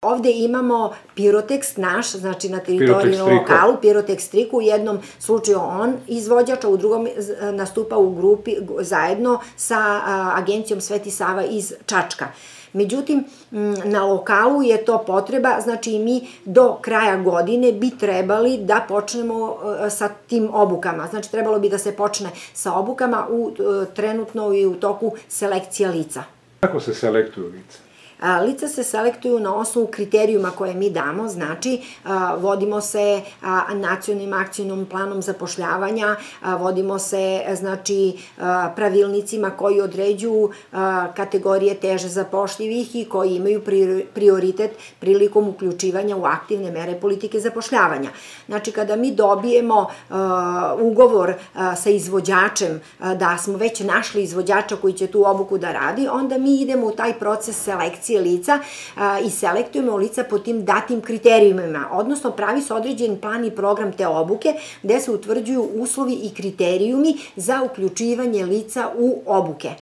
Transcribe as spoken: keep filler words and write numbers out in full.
ovde imamo Pirotekst naš, znači na teritoriji na lokalu, Pirotekst Triko, u jednom slučaju on izvođač, a u drugom nastupa u grupi zajedno sa agencijom Sveti Sava iz Čačka. Međutim, na lokalu je to potreba, znači i mi do kraja godine bi trebali da počnemo sa tim obukama. Znači, trebalo bi da se počne sa obukama u trenutno i u toku selekcija lica. Kako se selektuju lica? Lica se selektuju na osnovu kriterijuma koje mi damo, znači vodimo se nacionalnim akcijnim planom zapošljavanja, vodimo se znači pravilnicima koji određuju kategorije teže zapošljivih i koji imaju prioritet prilikom uključivanja u aktivne mere politike zapošljavanja. Znači, kada mi dobijemo ugovor sa izvođačem da smo već našli izvođača koji će tu obuku da radi, onda mi idemo u taj proces selekcije lica i selektujemo lica po tim datim kriterijumima, odnosno pravi se određen plan i program te obuke gde se utvrđuju uslovi i kriterijumi za uključivanje lica u obuke.